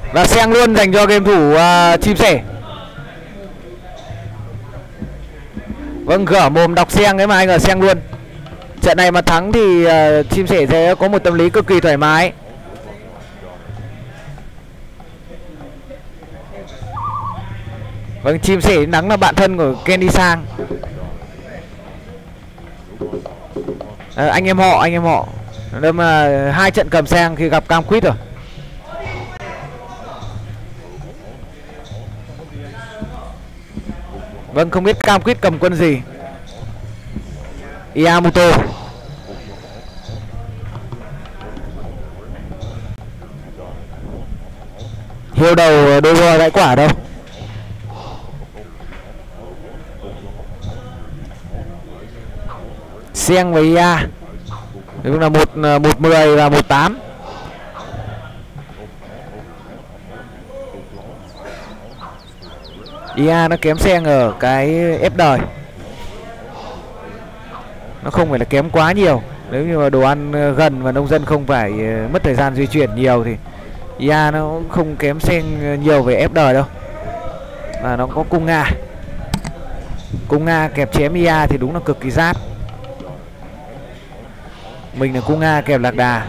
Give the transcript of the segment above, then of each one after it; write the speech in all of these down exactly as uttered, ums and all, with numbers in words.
Và xeng luôn dành cho game thủ uh, chim sẻ. Vâng, gỡ mồm đọc xeng ấy mà anh ở xeng luôn. Trận này mà thắng thì uh, chim sẻ sẽ có một tâm lý cực kỳ thoải mái. Vâng, chim sẻ nắng là bạn thân của Kenny Sang. À, anh em họ, anh em họ. Đây mà hai trận cầm sang khi gặp Cam Quýt rồi. Vâng, không biết Cam Quýt cầm quân gì. Iamoto. Hiêu đầu đôi voi gãy quả đâu. Xeng với Ia. Đúng là một một mười và một tám. Ia nó kém xeng ở cái ép đời. Nó không phải là kém quá nhiều. Nếu như mà đồ ăn gần và nông dân không phải mất thời gian di chuyển nhiều thì Ia nó cũng không kém xeng nhiều về ép đời đâu. Và nó có cung Nga. Cung Nga kẹp chém Ia thì đúng là cực kỳ rát. Mình là cung Nga kẹp lạc đà.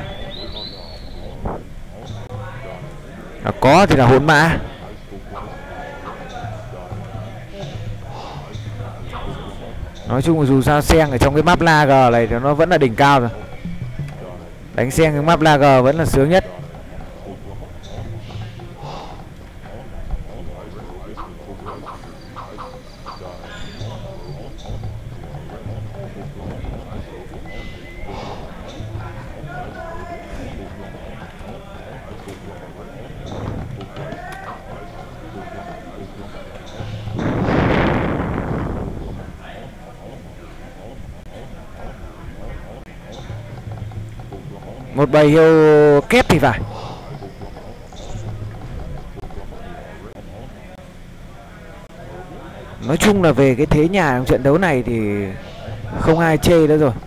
À, có thì là hỗn mã. Nói chung là dù sao xeng ở trong cái map Lager này thì nó vẫn là đỉnh cao rồi. Đánh xeng cái map Lager vẫn là sướng nhất. Một bầy hiêu kép thì phải. Nói chung là về cái thế nhà trong trận đấu này thì không ai chê nữa rồi.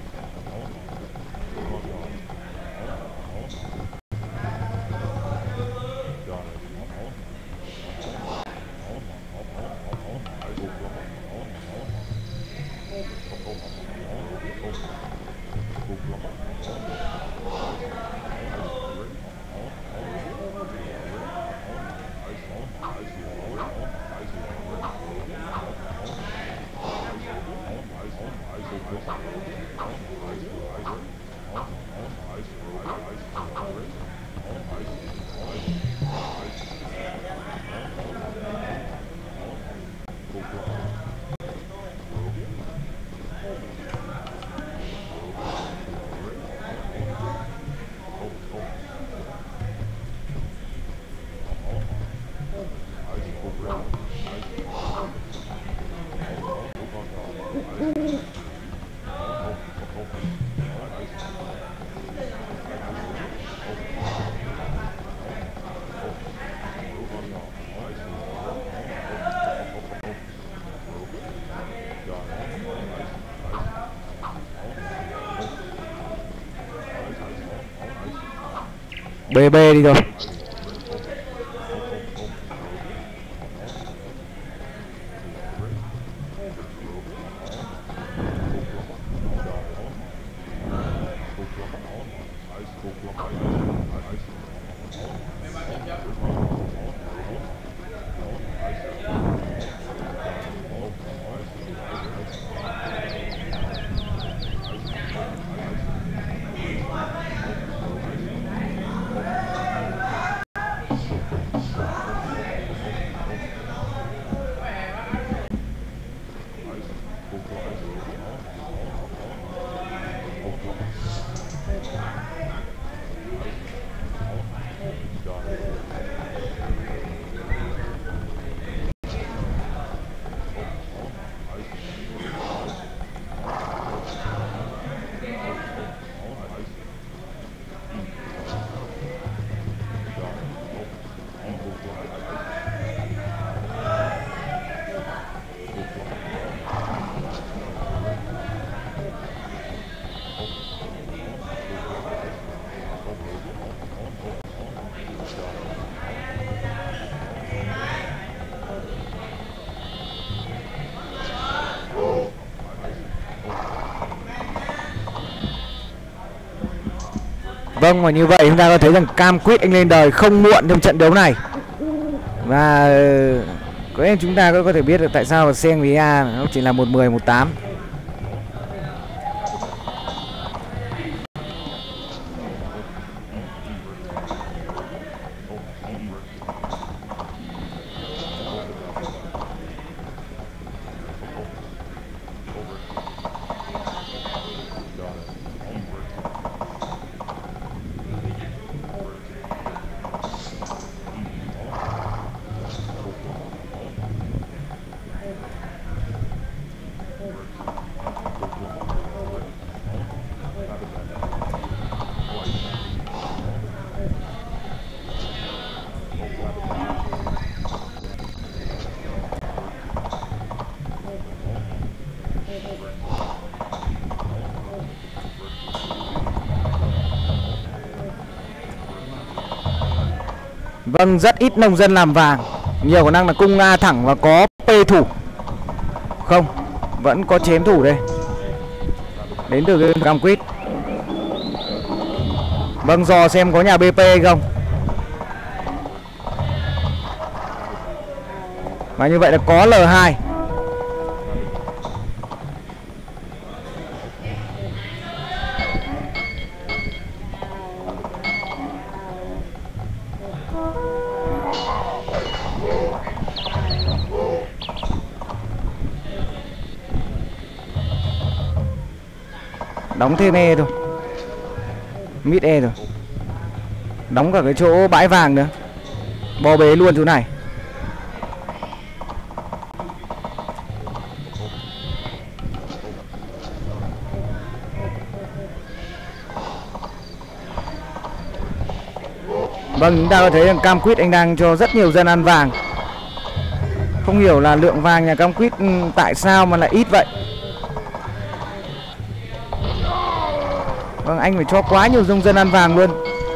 bê bê đi rồi. Vâng, và như vậy chúng ta có thấy rằng Cam Quýt anh lên đời không muộn trong trận đấu này. Và có lẽ chúng ta có thể biết được tại sao Seng với A nó chỉ là một mười một tám. Vâng, rất ít nông dân làm vàng. Nhiều khả năng là cung A thẳng và có P thủ. Không, vẫn có chém thủ đây. Đến từ cái Cam Quýt. Vâng, dò xem có nhà bê pê hay không. Và như vậy là có L hai. Đóng thêm E thôi, mid E rồi, đóng cả cái chỗ bãi vàng nữa, bò bế luôn chỗ này. Vâng, chúng ta có thấy rằng Cam Quýt anh đang cho rất nhiều dân ăn vàng. Không hiểu là lượng vàng nhà Cam Quýt tại sao mà lại ít vậy. Vâng, anh phải cho quá nhiều nông dân ăn vàng luôn.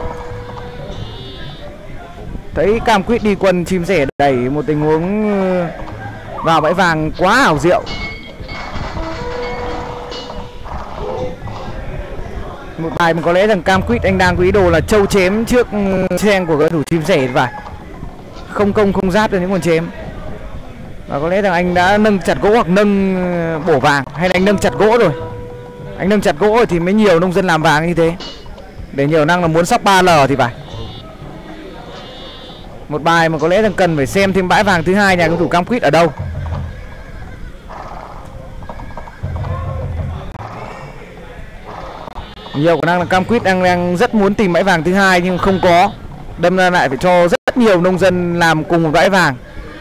Thấy Cam Quýt đi quân chim sẻ đẩy một tình huống vào bãi vàng quá ảo diệu. Một bài mà có lẽ rằng Cam Quýt anh đang có ý đồ là trâu chém trước sen của cầu thủ chim sẻ vậy. Không công không giáp được những con chém. Và có lẽ rằng anh đã nâng chặt gỗ hoặc nâng bổ vàng, hay là anh nâng chặt gỗ rồi. Anh nâng chặt gỗ rồi thì mới nhiều nông dân làm vàng như thế. Để nhiều năng là muốn sóc ba L thì phải. Một bài mà có lẽ rằng cần phải xem thêm bãi vàng thứ hai nhà cầu thủ Cam Quýt ở đâu. Nhiều khả năng là Cam Quýt đang, đang rất muốn tìm bãi vàng thứ hai nhưng không có. Đâm ra lại phải cho rất nhiều nông dân làm cùng một bãi vàng.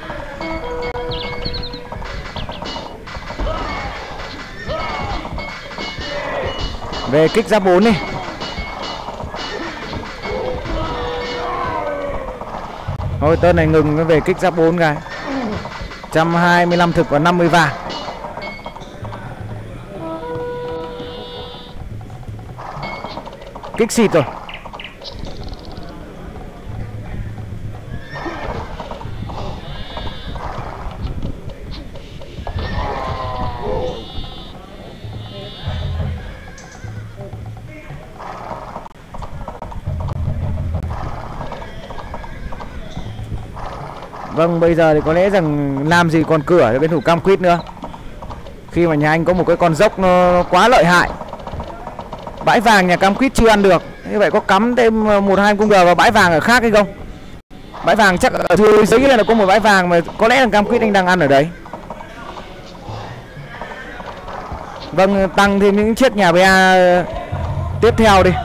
Về kích giáp bốn đi. Thôi tên này ngừng về kích giáp bốn cái. một trăm hai mươi lăm thực và năm mươi vàng. Kích xịt rồi. Vâng, bây giờ thì có lẽ rằng làm gì còn cửa để bên thủ Cam Quýt nữa. Khi mà nhà anh có một cái con dốc nó quá lợi hại. Bãi vàng nhà Cam Quýt chưa ăn được. Như vậy có cắm thêm một hai cung đờ vào bãi vàng ở khác hay không? Bãi vàng chắc ở dưới dưới là có một bãi vàng mà có lẽ là Cam Quýt anh đang ăn ở đấy. Vâng, tăng thêm những chiếc nhà bê a tiếp theo đi.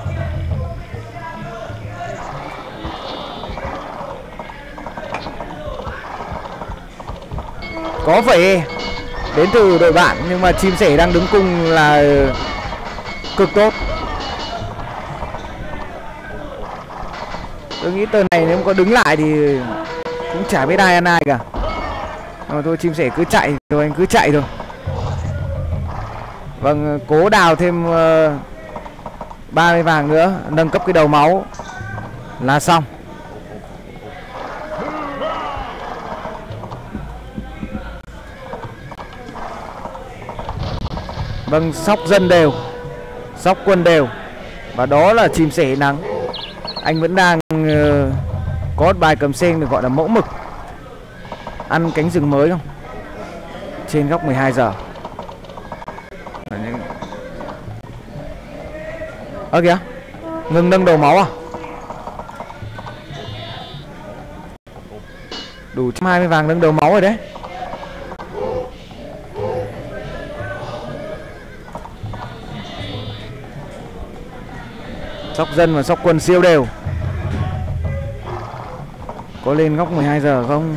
Có phải đến từ đội bạn nhưng mà chim sẻ đang đứng cung là cực tốt. Tôi nghĩ tờ này nếu có đứng lại thì cũng chả biết ai ăn ai cả. Mà thôi chim sẻ cứ chạy rồi, anh cứ chạy thôi. Vâng, cố đào thêm uh, ba mươi vàng nữa, nâng cấp cái đầu máu là xong. Vâng, sóc dân đều, sóc quân đều. Và đó là chim sẻ nắng. Anh vẫn đang uh, có bài cầm sen được gọi là mẫu mực. Ăn cánh rừng mới không? Trên góc mười hai giờ. Ơ kìa, ngừng nâng đầu máu à? Đủ một trăm hai mươi vàng nâng đầu máu rồi đấy. Sóc Dân và Sóc Quân siêu đều. Có lên góc mười hai giờ không?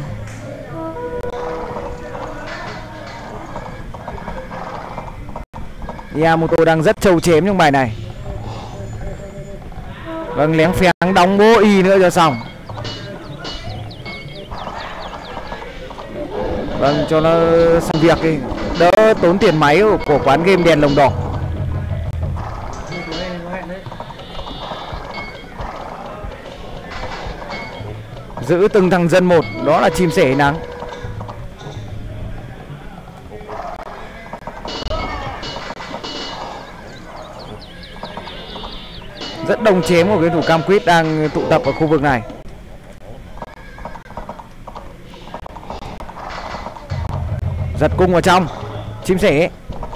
Yamamoto đang rất trâu chém trong bài này. Vâng, lén phén đóng bố y nữa cho xong. Vâng, cho nó xong việc đi, đỡ tốn tiền máy của, của quán game đèn lồng đỏ. Giữ từng thằng dân một, đó là chim sẻ nắng. Rất đông chém của cái thủ Cam Quýt đang tụ tập ở khu vực này. Giật cung vào trong, chim sẻ.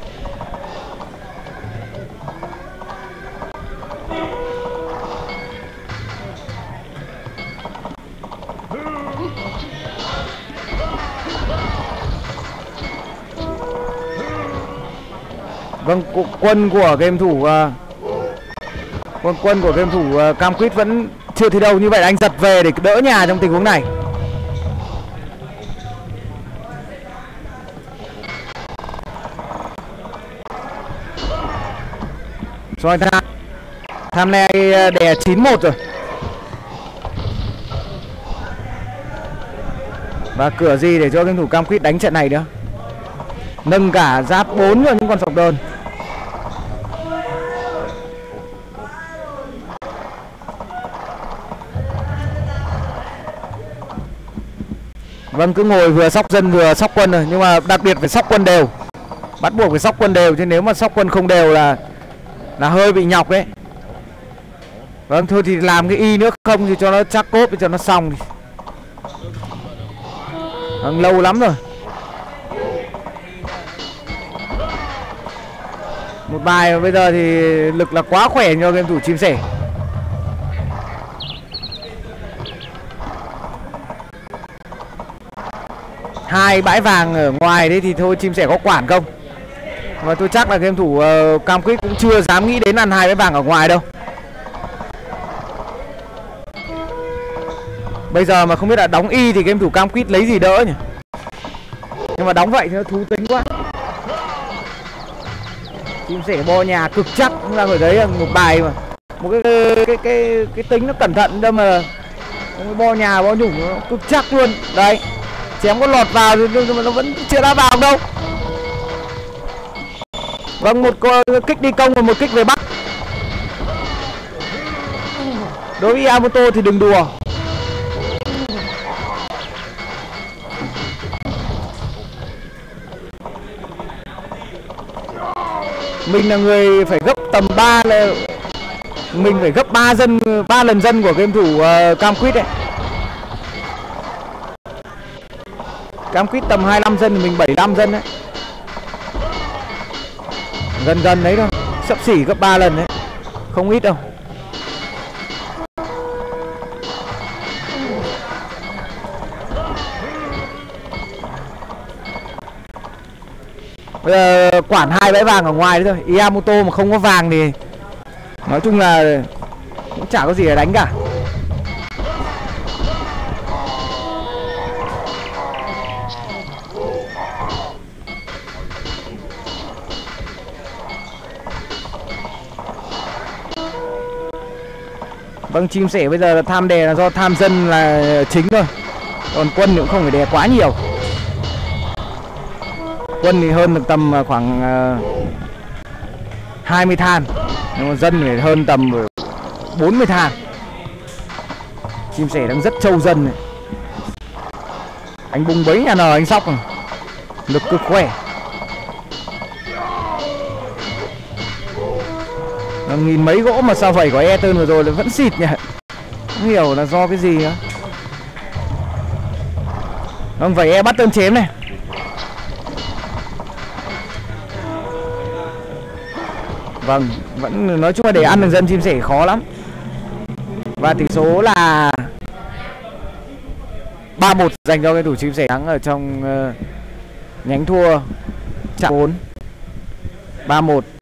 Vâng, quân của game thủ uh, quân quân của game thủ uh, Cam Quýt vẫn chưa thấy đâu. Như vậy anh giật về để đỡ nhà trong tình huống này. Rồi tham tham này đè chín một rồi. Và cửa gì để cho game thủ Cam Quýt đánh trận này nữa. Nâng cả giáp bốn vào những con sọc đơn. Vâng, cứ ngồi vừa Sóc Dân vừa Sóc Quân rồi. Nhưng mà đặc biệt phải Sóc Quân đều. Bắt buộc phải Sóc Quân đều. Chứ nếu mà Sóc Quân không đều là Là hơi bị nhọc đấy. Vâng, thôi thì làm cái y nữa không thì cho nó chắc cốp cho nó xong đi. Vâng, lâu lắm rồi. Một bài bây giờ thì lực là quá khỏe cho game thủ chim sẻ. Hai bãi vàng ở ngoài đấy thì thôi chim sẻ có quản không. Và tôi chắc là game thủ uh, Cam Quýt cũng chưa dám nghĩ đến ăn hai bãi vàng ở ngoài đâu. Bây giờ mà không biết là đóng y thì game thủ Cam Quýt lấy gì đỡ nhỉ. Nhưng mà đóng vậy thì nó thú tính quá. Chim sẻ bo nhà cực chắc, cũng ra ở đấy một bài mà một cái cái cái cái, cái tính nó cẩn thận đâu mà bo nhà bo nhủng nó cực chắc luôn. Đấy, chém có lọt vào nhưng mà nó vẫn chưa đã vào đâu. Vâng, một kích đi công và một kích về bắc. Đối với Yamamoto thì đừng đùa. Mình là người phải gấp tầm ba là mình phải gấp ba dân ba lần dân của game thủ uh, Cam Quýt đấy. Cam Quýt tầm hai mươi lăm dân thì mình bảy mươi lăm dân đấy. Gần gần đấy thôi, xấp xỉ gấp ba lần đấy. Không ít đâu. Bây giờ quản hai bãi vàng ở ngoài đấy thôi. Yamamoto mà không có vàng thì nói chung là cũng chả có gì để đánh cả. Vâng, chim sẻ bây giờ là tham đè là do tham dân là chính thôi. Còn quân thì cũng không phải đè quá nhiều. Quân thì hơn được tầm khoảng uh, hai mươi than. Nhưng mà dân thì hơn tầm bốn mươi than. Chim sẻ đang rất trâu dân này. Anh bung bấy nhà nờ anh Sóc rồi. Lực cực khỏe. Nghìn mấy gỗ mà sao vậy, có Eton vừa rồi là vẫn xịt nhỉ. Không hiểu là do cái gì nữa. Vâng, vậy e bắt tơn chém này. Vâng, vẫn nói chung là để ăn được dân chim sẻ khó lắm. Và tỷ số là ba một dành cho cái thủ chim sẻ thắng ở trong uh, nhánh thua chạm bốn. ba một.